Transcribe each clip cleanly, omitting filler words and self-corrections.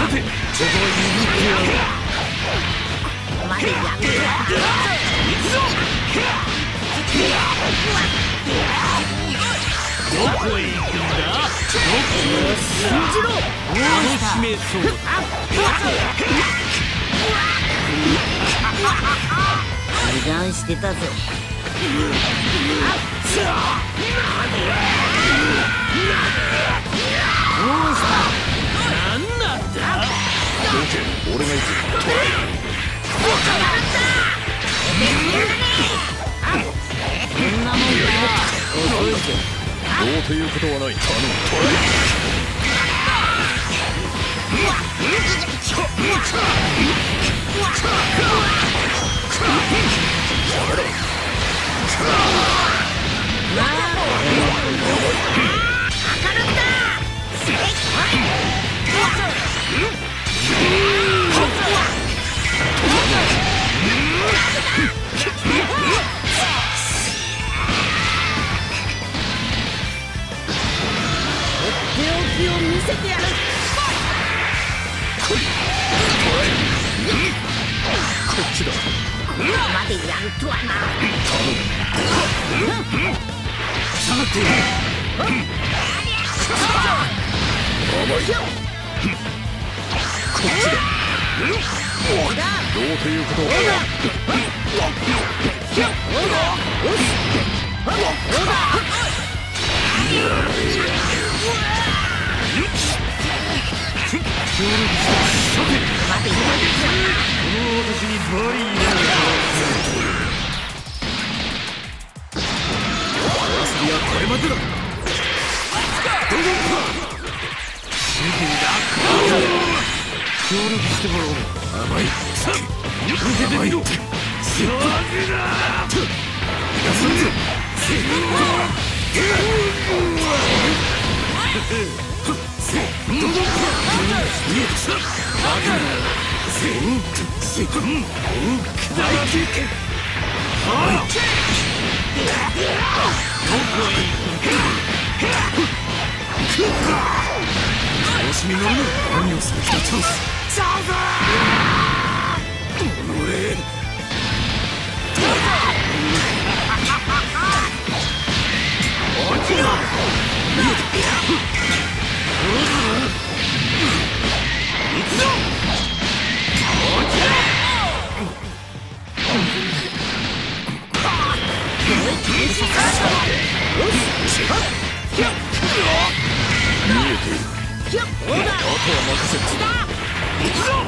て、ここは握ってやろう。 までやめろ。 行くぞ。どこへ行くんだ。 信じろ。 楽しめそうだ。 油断してたぜ。どうした。 なんなんだ。 どけ、俺が行く。トライ。 こんなもんか。遅いぜ。 どうということはない。頼む。トライ。 手置きを見せてやる。 こっちだ。 ここまでやるとはな。 下がって。 甘い。こっちだ。どうということは。 協力してもらおう。甘い。受けてみろ。それだ。調子に乗るな。何をする気だ。チャンス。チャンス。見えている。あとは任せる。行くぞ。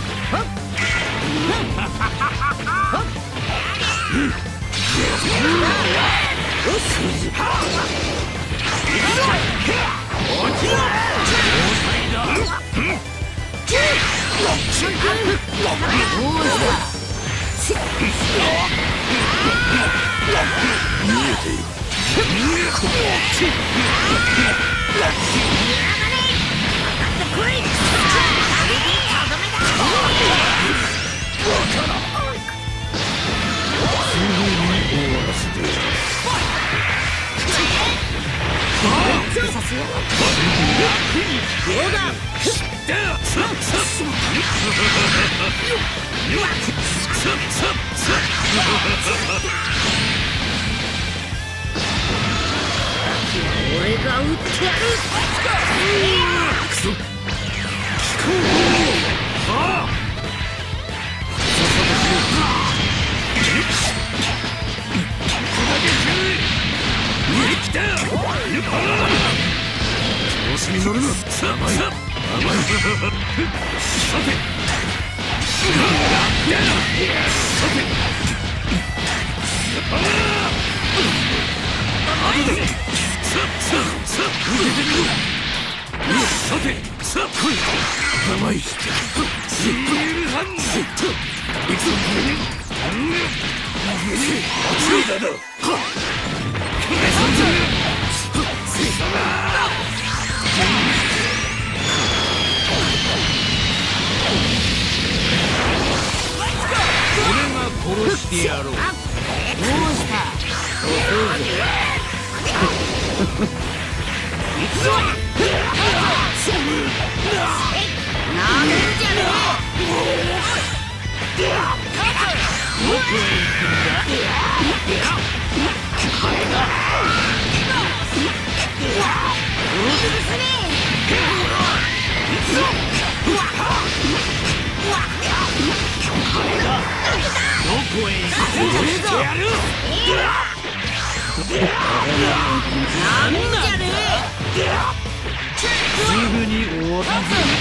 見えている。 俺が撃ってやる。 くそ。聞こう。ああ。調子に乗るな。甘い。さて。殺してやろう。どうした？行くぞ。 めんじゃねどこへ行くんだ。どこへ行く。やる。 なめんじゃねすぐに終わる。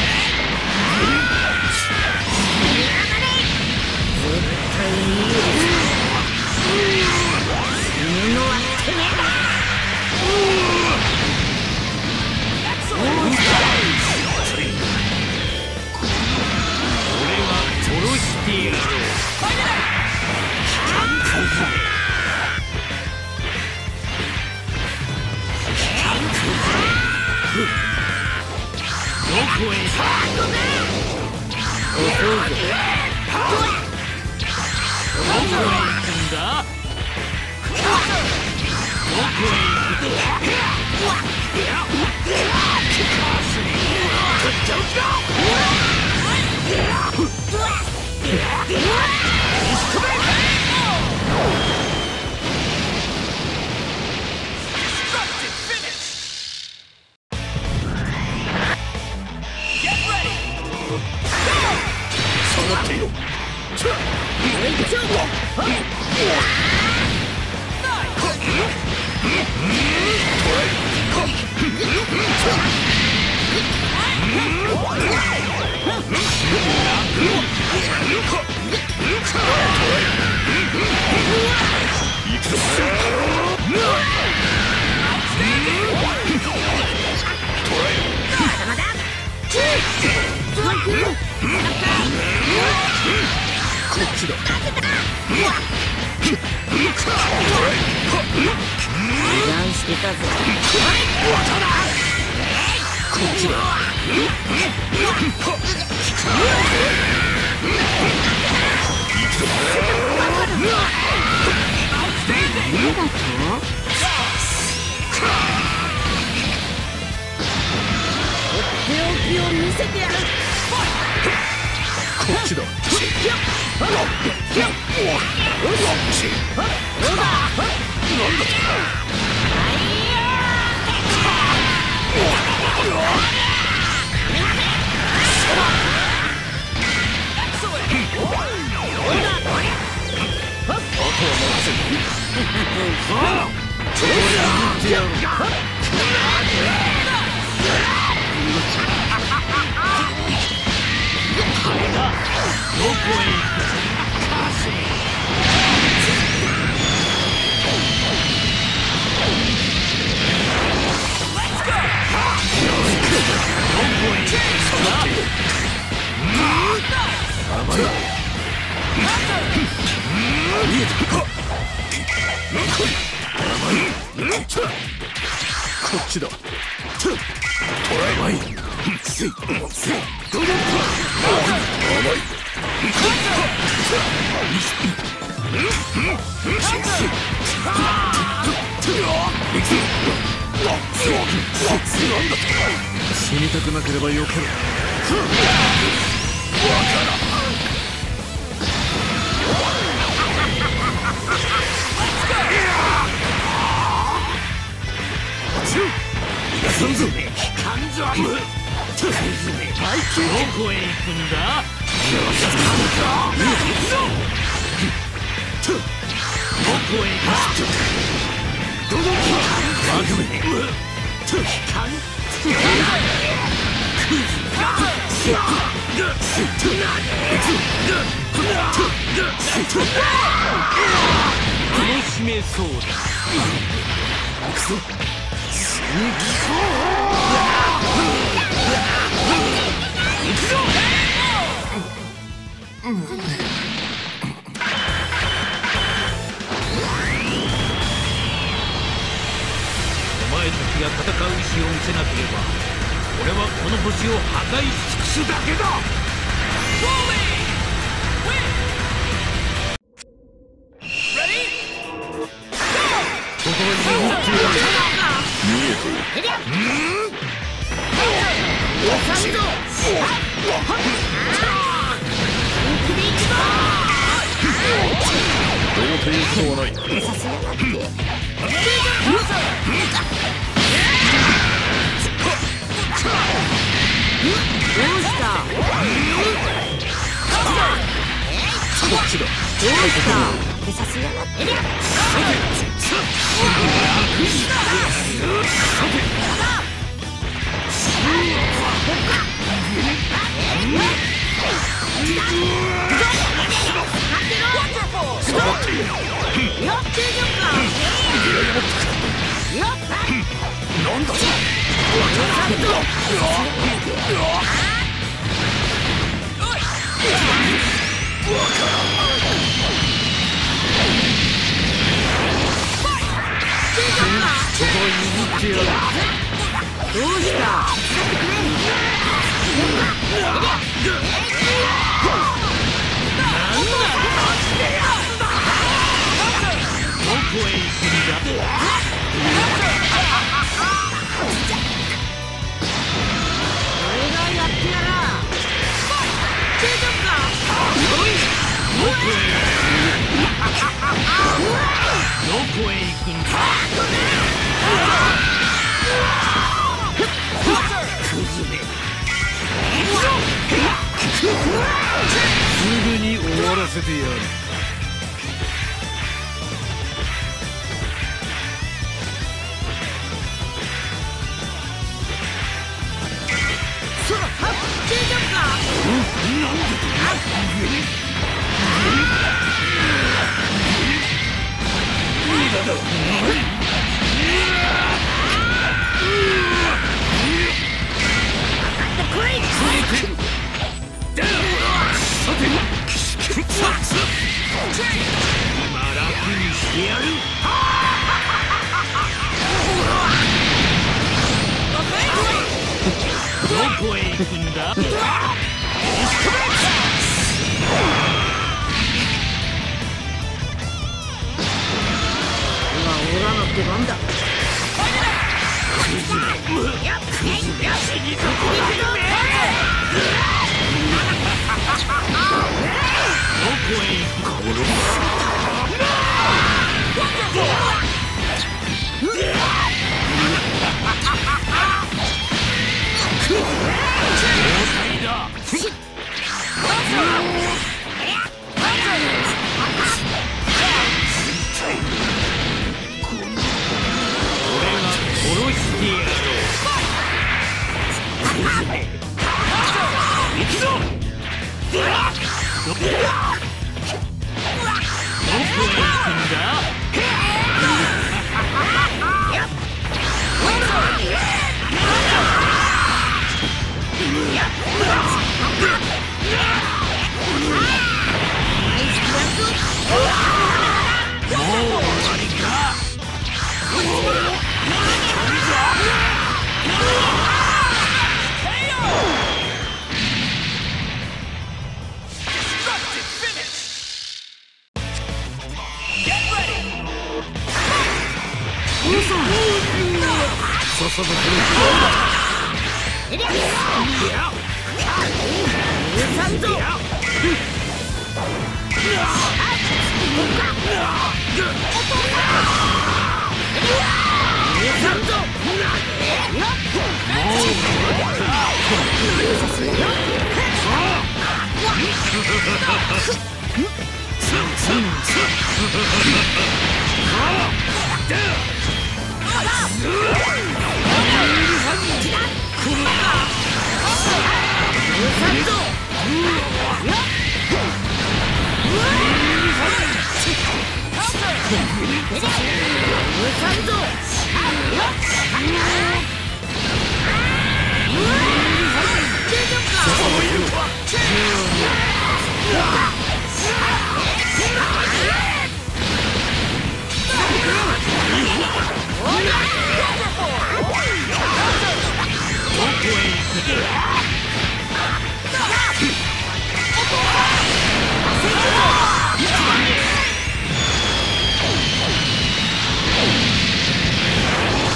死にたくなければよけろ。どこへ行くんだ。どこへ行楽しめそうだ。お前たちが戦う意志を見せなければ、俺はこの星を破壊し尽くすだけだ。 到底行くことはない。 どうしたこっちだ。 どうした手さすやがってなんだ。 ここを握ってやる。 どうしたどこへ行くんだ。 俺がやってやら大丈夫かどこへ行くんだ。すぐに終わらせてやる。 大丈夫か今楽にしてやる。どこへ行くんだ。 今オラの出番だどこへ行く。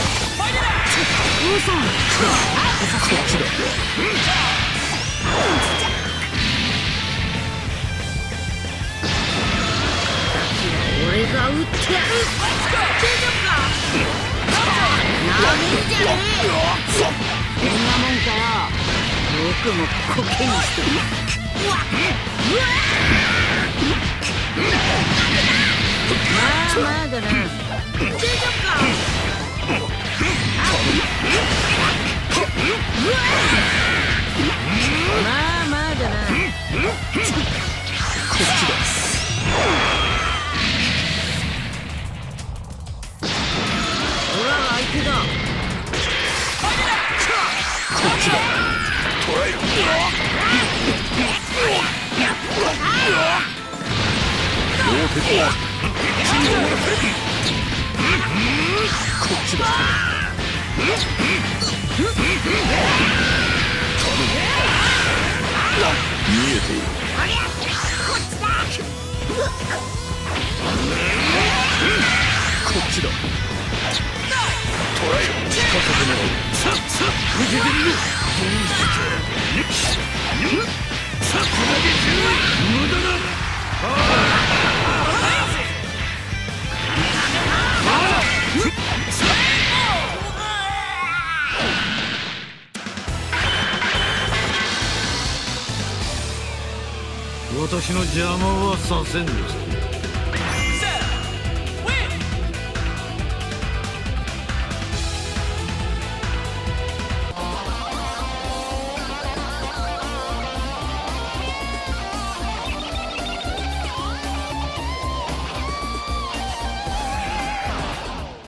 こっちだ。 が撃ってやる。大丈夫か。なめんじゃねえ。こんなもんかよ。僕もコケにしてる。まあだな。大丈夫か。まあだな。こっちです。俺は相手だ。こっちだ。トライ。両手だ。こっちだ。見えている。こっちだ。トライを近づけ狙う。さあ受けてみろ。さあこれだけ無駄だ。私の邪魔はさせんです。